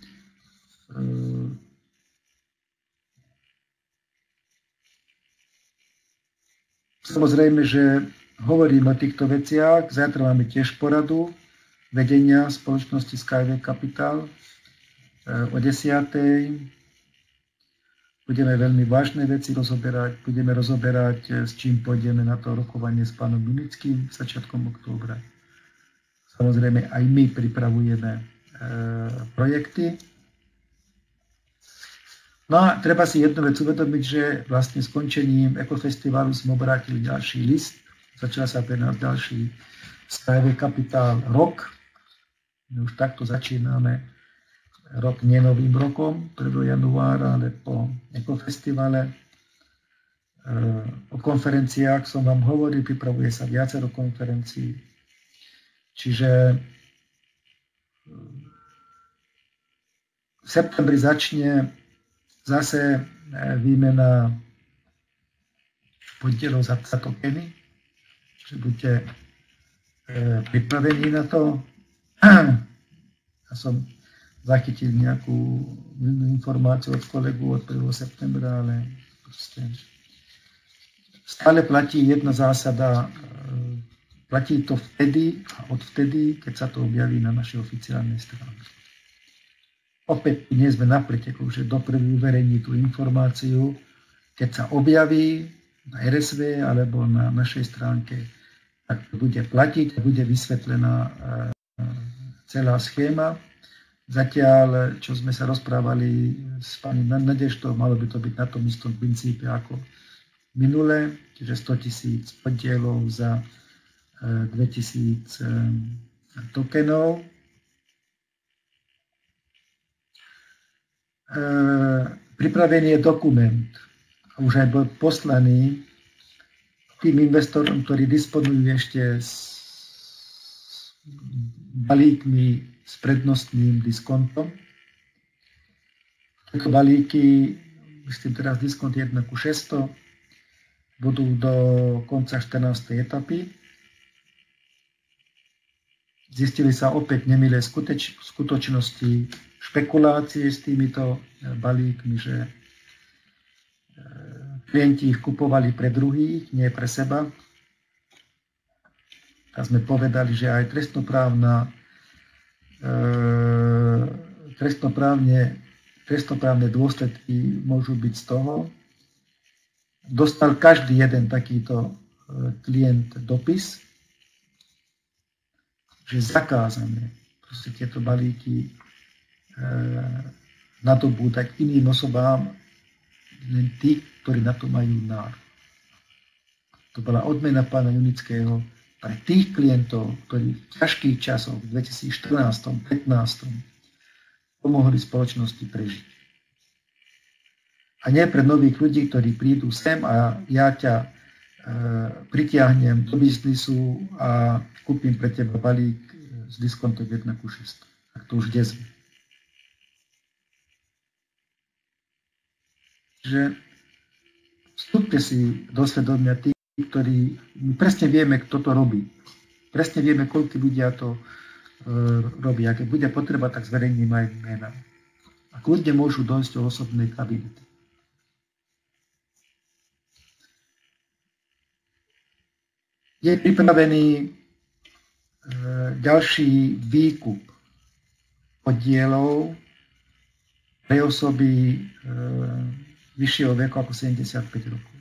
samozrejme, že hovorím o týchto veciach. Zajtra máme tiež poradu vedenia spoločnosti Skyway Capital o 10:00. Budeme veľmi vážne veci rozoberať. Budeme rozoberať, s čím pôjdeme na to rokovanie s pánom Junickým začiatkom októbra. Samozrejme, aj my pripravujeme projekty. No a treba si jednu vec uvedomiť, že vlastne skončením Ekofestivalu sme obrátili ďalší list. Začal sa pre nás ďalší Skyway Capital rok. My už takto začíname rok nie novým rokom, 1. januára, ale po Ekofestivale. O konferenciách som vám hovoril, pripravuje sa viacero konferencií. Čiže v septembri začne zase výmena podielov za tokeny, že buďte pripravení na to. Ja som zachytil nejakú informáciu od kolegu od 1. septembra, ale stále platí jedna zásada. Platí to vtedy a odvtedy, keď sa to objaví na našej oficiálnej stránke. Opäť nie sme na preteku, že doprvý uverejní tú informáciu, keď sa objaví na RSV alebo na našej stránke, tak bude platiť a bude vysvetlená celá schéma. Zatiaľ, čo sme sa rozprávali s pani Nadeždou, malo by to byť na tom istom princípe ako minule, čiže 100 000 podielov za 2000 tokenov. Pripravený je dokument, už aj bol poslaný tým investorom, ktorí disponujú ešte s balíkmi s prednostným diskontom. Tieto balíky, myslím teraz diskont 1:600, budú do konca 14. etapy. Zistili sa opäť nemilé skutočnosti, špekulácie s týmito balíkmi, že klienti ich kupovali pre druhých, nie pre seba. A sme povedali, že aj trestnoprávne dôsledky môžu byť z toho. Dostal každý jeden takýto klient dopis, že je zakázané proste tieto balíky nadobúdať iným osobám, len tí, ktorí na to majú nárok. To bola odmena pána Junického pre tých klientov, ktorí v ťažkých časoch v 2014-2015 pomohli spoločnosti prežiť. A nie pre nových ľudí, ktorí prídu sem a ja ťa pritiahnem do biznisu a kúpim pre teba balík s diskontom 1:600. Tak to už kde sme. Že vstúpte si do svedomia tí, ktorí, my presne vieme, kto to robí. Presne vieme, koľko ľudia to robí. A keď bude potreba, tak zverejníme aj mena. A kľudne môžu dojsť do osobnej kabinety. Je pripravený ďalší výkup podielov pre osoby vyššieho veku ako 75 rokov.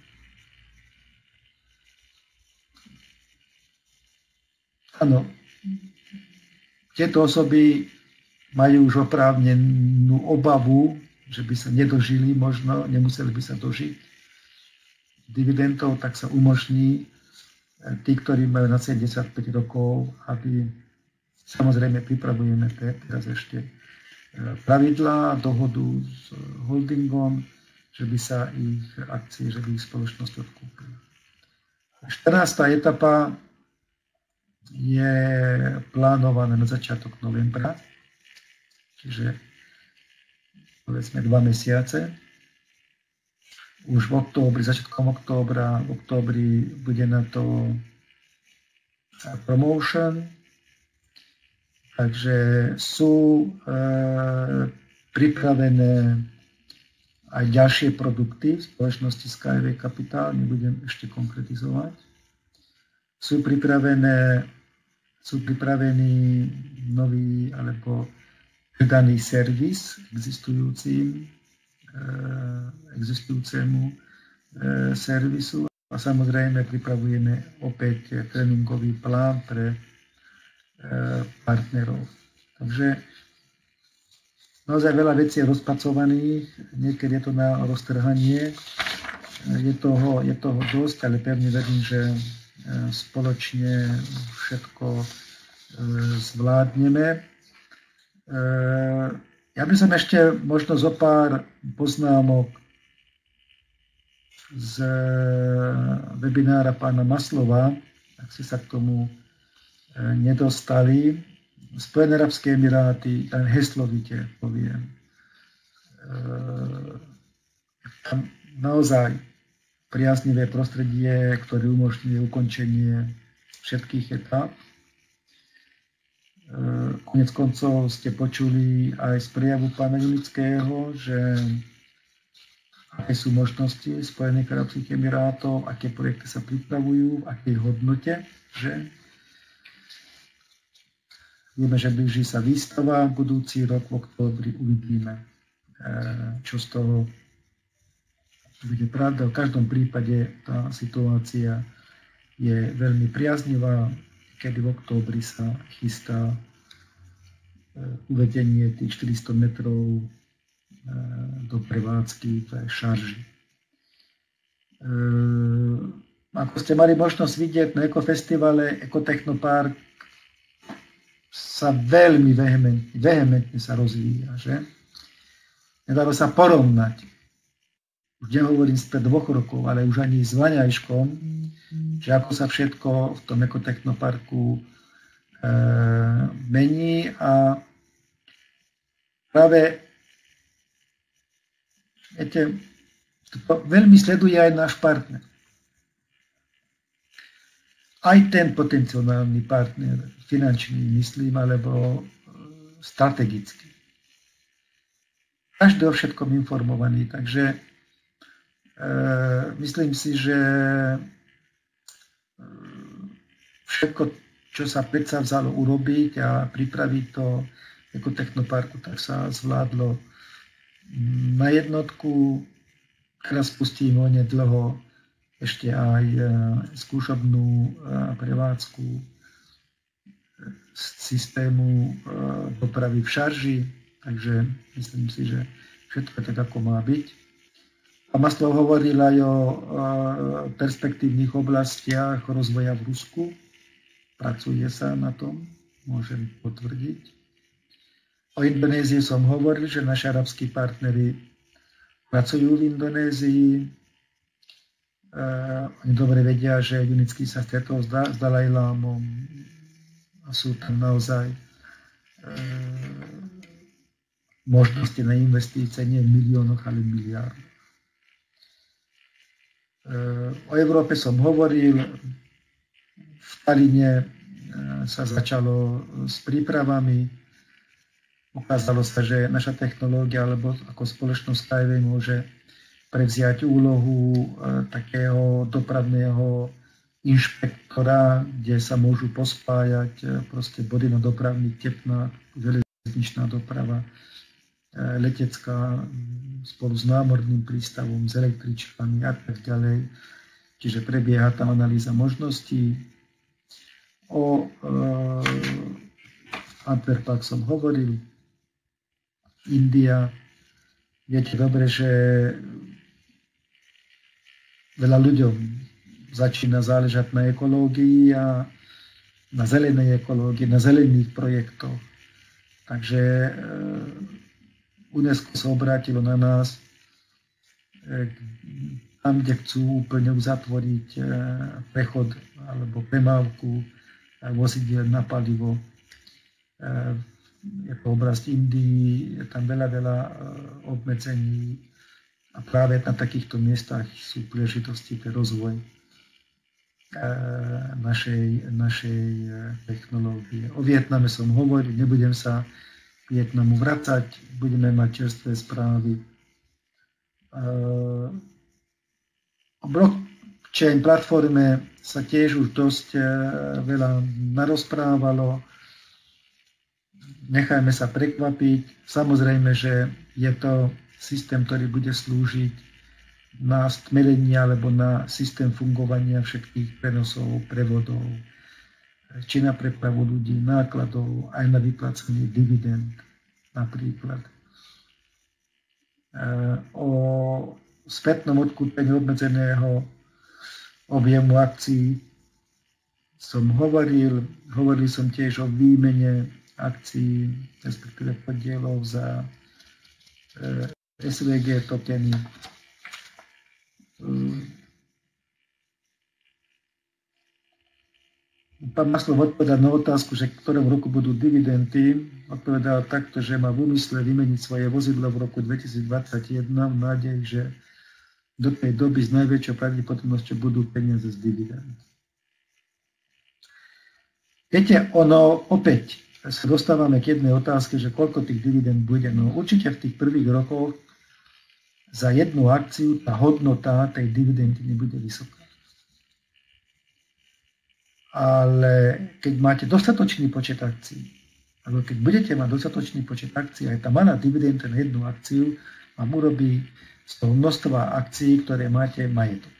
Áno, tieto osoby majú už oprávnenú obavu, že by sa nedožili možno, nemuseli by sa dožiť dividendov, tak sa umožní tí, ktorí majú na 75 rokov, aby samozrejme pripravujeme teraz ešte pravidlá, dohodu s holdingom, že by sa ich akcie, že by ich spoločnosť odkúpila. 14. etapa je plánovaná na začiatok novembra, čiže povedzme 2 mesiace. Už v októbri, začiatkom októbra, v októbri bude na to promotion, takže sú pripravené aj ďalšie produkty v spoločnosti Skyway Capital, nebudem ešte konkretizovať. Sú pripravení nový alebo pridaný servis existujúcemu servisu a samozrejme pripravujeme opäť tréningový plán pre partnerov. Takže naozaj veľa vecí je rozpracovaných, niekedy je to na roztrhanie, je toho dosť, ale pevne verím, že spoločne všetko zvládneme. Ja by som ešte možno zo pár poznámok z webinára pána Maslova, ak ste sa k tomu nedostali. Spojené arabské emiráty, tam heslovite poviem. Tam naozaj priaznivé prostredie, ktoré umožňuje ukončenie všetkých etáp. Koniec koncov ste počuli aj z prejavu pána Junického, že aké sú možnosti Spojených arabských emirátov, aké projekty sa pripravujú, v akej hodnote, že vieme, že blíži sa výstava, budúci rok v októbri uvidíme, čo z toho bude pravda. V každom prípade tá situácia je veľmi priaznivá, kedy v októbri sa chystá uvedenie tých 400 metrov do prevádzky v Šarži. Ako ste mali možnosť vidieť na Ekofestivale, Ekotechnopark sa veľmi vehementne sa rozvíja, že? Nedalo sa porovnať. Už nehovorím spred 2 rokov, ale už ani s Vaňajškom, že ako sa všetko v tom Ekotechnoparku mení a práve viete, to veľmi sleduje aj náš partner. Aj ten potenciálny partner, finančný, myslím, alebo strategický. Každý o všetkom informovaný, takže myslím si, že všetko, čo sa predsa vzalo urobiť a pripraviť to ako technoparku, tak sa zvládlo na jednotku. Teraz pustím onedlho ešte aj skúšobnú prevádzku systému dopravy v šarži, takže myslím si, že všetko tak, ako má byť. A Maslow hovoril aj o perspektívnych oblastiach rozvoja v Rusku. Pracuje sa na tom, môžem potvrdiť. O Indonézii som hovoril, že naši arabskí partneri pracujú v Indonézii. Oni dobre vedia, že Junický sa stretol s Dalajlámom a sú tam naozaj možnosti na investície nie v miliónoch, ale v miliárdoch. O Európe som hovoril. V Taline sa začalo s prípravami. Ukázalo sa, že naša technológia alebo ako spoločnosť Skyway môže prevziať úlohu takého dopravného inšpektora, kde sa môžu pospájať proste body na dopravných tepnách, železničná doprava, letecká spolu s námorným prístavom, s električkami a tak ďalej. Čiže prebieha tam analýza možností. O Antwerpách som hovoril. India. Viete dobre, že veľa ľuďom začína záležať na ekológii a na zelenej ekológii, na zelených projektoch. Takže UNESCO sa obrátilo na nás, tam, kde chcú úplne uzatvoriť prechod alebo premávku vozidiel na palivo. Je to oblasť Indii, je tam veľa obmedzení a práve na takýchto miestach sú príležitosti pre rozvoj našej technológie. O Vietname som hovoril, nebudem sa Vietnamu vracať, budeme mať čerstvé správy. O blockchain platforme sa tiež už dosť veľa narozprávalo. Nechajme sa prekvapiť. Samozrejme, že je to systém, ktorý bude slúžiť na stmelenie alebo na systém fungovania všetkých prenosov, prevodov, či na prepravu ľudí, nákladov, aj na vyplácanie dividend napríklad. O spätnom odkúpení obmedzeného objemu akcií som hovoril. Hovoril som tiež o výmene akcií, respektíve podielov za SVG tokeny. Pán Maslow odpovedal na otázku, že v ktorom roku budú dividendy. Odpovedal takto, že má v úmysle vymeniť svoje vozidlo v roku 2021 v nádeji, že do tej doby s najväčšou pravdepodobnosťou budú peniaze z dividend. Viete, ono opäť sa dostávame k jednej otázke, že koľko tých dividend bude. No určite v tých prvých rokoch za jednu akciu tá hodnota tej dividendy nebude vysoká. Ale keď máte dostatočný počet akcií, alebo keď budete mať dostatočný počet akcií, aj tá malá dividenda na jednu akciu vám urobí z toho množstva akcií, ktoré máte, majetok.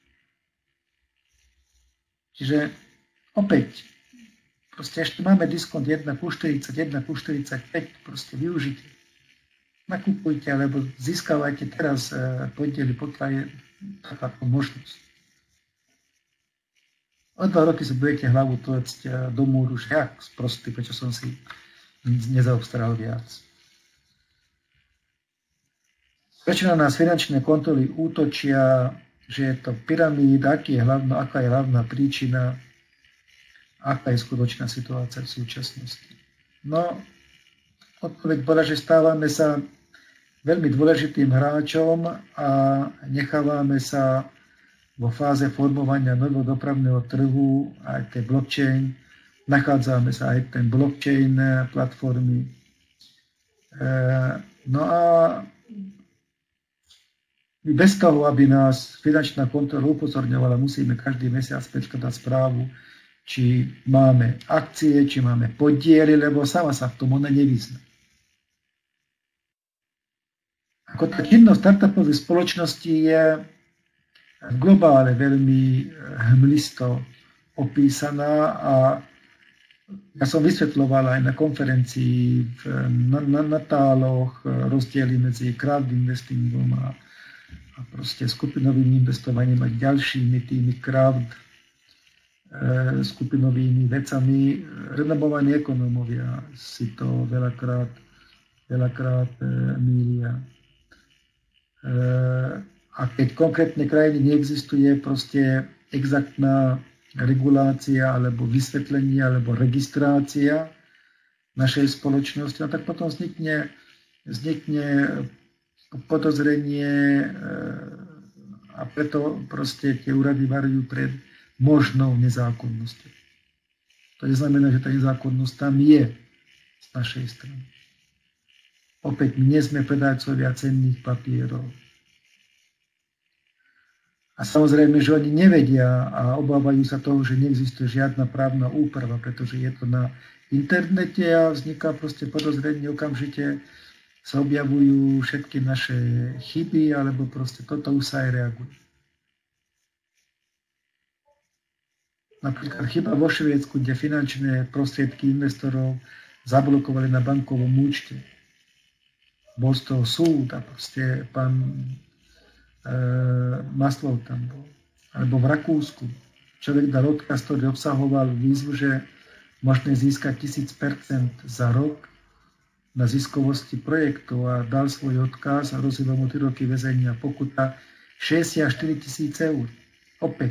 Čiže opäť, proste ešte máme diskont 1:40, 1:45, proste využite. Nakupujte, alebo získavajte teraz podiely, pokiaľ je takáto možnosť. O 2 roky si budete hlavu tlcť do múru, že jak sprostý, prečo som si nezaobstaral viac. Prečo na nás finančné kontroly útočia, že je to pyramída, aká je hlavná príčina. aká je skutočná situácia v súčasnosti. No, odpoveď bola, že stávame sa veľmi dôležitým hráčom a nechávame sa vo fáze formovania nového dopravného trhu, aj tej blockchain, nachádzame sa aj ten blockchain platformy. No a my bez toho, aby nás finančná kontrola upozorňovala, musíme každý mesiac predkladať správu, či máme akcie, či máme podiely, lebo sama sa v tom ona nevyzná. Ako tá činnosť startupových spoločností je v globále veľmi hmlisto opísaná a ja som vysvetľoval aj na konferencii na táloch rozdiely medzi crowd investingom a proste skupinovým investovaním a ďalšími tými crowd skupinovými vecami. Renomovaní ekonómovia si to veľakrát mýlia. A keď v konkrétnej krajine neexistuje proste exaktná regulácia alebo vysvetlenie alebo registrácia našej spoločnosti, no tak potom vznikne podozrenie a preto proste tie úrady varujú pred možnou nezákonnosťou. To neznamená, že tá nezákonnosť tam je z našej strany. Opäť my nie sme predajcovia cenných papierov. A samozrejme, že oni nevedia a obávajú sa toho, že neexistuje žiadna právna úprava, pretože je to na internete a vzniká proste podozrenie, okamžite sa objavujú všetky naše chyby, alebo proste toto už sa aj reaguje. Napríklad chyba vo Švédsku, kde finančné prostriedky investorov zablokovali na bankovom účte. Bol z toho súd a proste pán Maslov tam bol. Alebo v Rakúsku. Človek dal odkaz, ktorý obsahoval výzvu, že možné získať 1000% za rok na ziskovosti projektu a dal svoj odkaz a rozhodol mu 3 roky väzenia, pokuta 64 000 eur. Opäť.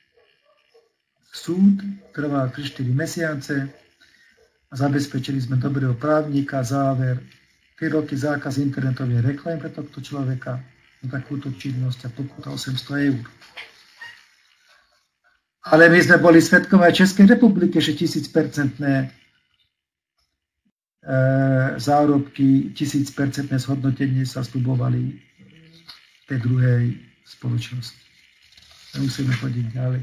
Súd trval 3-4 mesiace a zabezpečili sme dobrého právnika, záver 3 roky zákaz internetovej reklamy pre tohto človeka na takúto činnosť a pokuta 800 eur. Ale my sme boli svedkom aj Českej republike, že 1000% zárobky, 1000% zhodnotenie sa slubovali tej druhej spoločnosti. Nemusíme chodiť ďalej.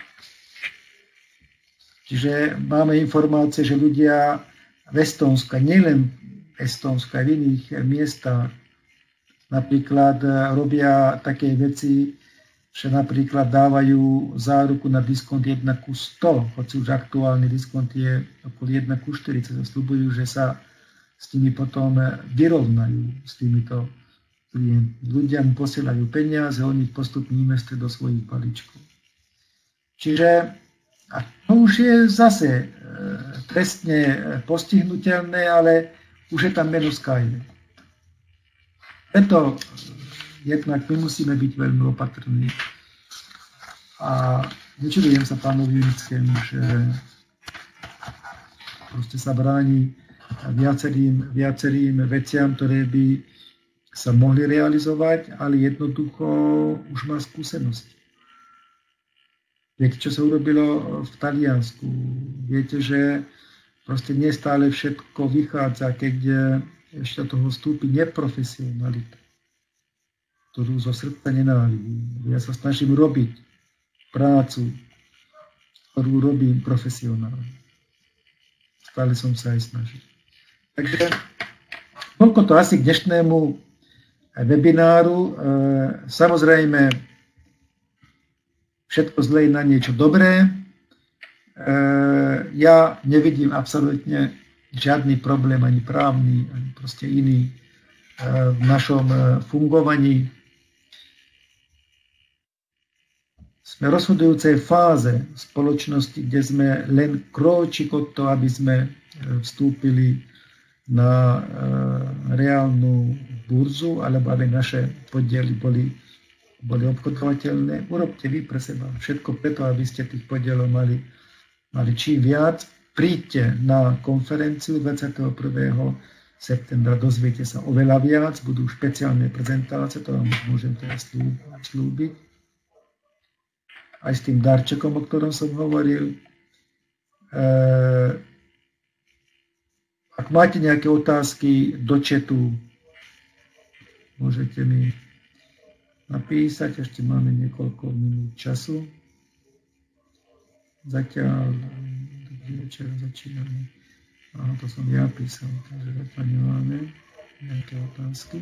Čiže máme informácie, že ľudia v Estónsku, nielen v Estónsku, aj v iných miestach, napríklad robia také veci, že napríklad dávajú záruku na diskont 1:100, hoci už aktuálny diskont je okolo 1:40. Sľubujú, že sa s nimi potom vyrovnajú s týmito klientmi. Ľudia mu posielajú peniaze, oni ich postupne investujú do svojich balíčkov. Čiže a to už je zase trestne postihnutelné, ale už je tam meno Skynet. Preto jednak my musíme byť veľmi opatrní. A nečudujem sa pánovi Junickému, že proste sa bráni viacerým veciam, ktoré by sa mohli realizovať, ale jednoducho už má skúsenosti. Viete, čo sa urobilo v Taliansku? Viete, že proste nestále všetko vychádza, keď ešte do toho vstúpi neprofesionalita, ktorú zo srdca nenávidím. Ja sa snažím robiť prácu, ktorú robím profesionálne. Stále som sa aj snažil. Takže toľko to asi k dnešnému webináru. Samozrejme, všetko zlé na niečo dobré. Ja nevidím absolútne žiadny problém, ani právny, ani proste iný v našom fungovaní. Sme v rozhodujúcej fáze spoločnosti, kde sme len krôčik od toho, aby sme vstúpili na reálnu burzu, alebo aby naše podiely boli obchodovateľné. Urobte vy pre seba všetko preto, aby ste tých podielov mali Ale čím viac, príďte na konferenciu 21. septembra, dozviete sa oveľa viac, budú špeciálne prezentácie, to vám môžem teraz slúbiť. Aj s tým darčekom, o ktorom som hovoril. Ak máte nejaké otázky do chatu, môžete mi napísať, ešte máme niekoľko minút času. Zatiaľ večer začíname. Aha, to som ja písal, takže zatiaľ nemáme nejaké otázky.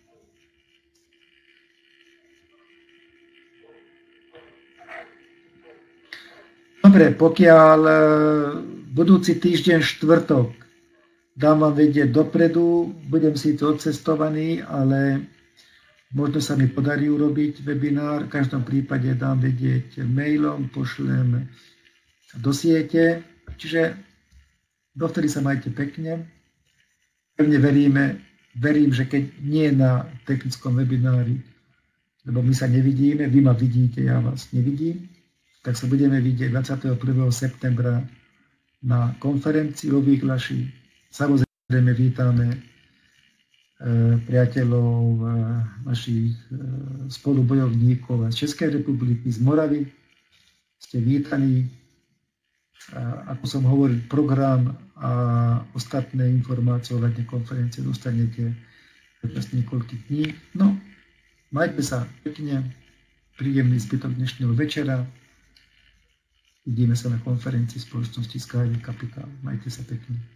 Dobre, pokiaľ budúci týždeň štvrtok dám vám vedieť dopredu, budem síce odcestovaný, ale možno sa mi podarí urobiť webinár. V každom prípade dám vedieť mailom, pošlem do siete. Čiže dovtedy sa majte pekne. Pevne verím, že keď nie na technickom webinári, lebo my sa nevidíme, vy ma vidíte, ja vás nevidím, tak sa budeme vidieť 21. septembra na konferencii o Výklaši. Samozrejme vítame priateľov, našich spolubojovníkov z Českej republiky, z Moravy. Ste vítaní. Ako som hovoril, program a ostatné informácie ohľadne konferencie dostanete počas niekoľkých dní. No, majte sa pekne, príjemný zbytok dnešného večera. Vidíme sa na konferencii spoločnosti Skyway Capital. Majte sa pekne.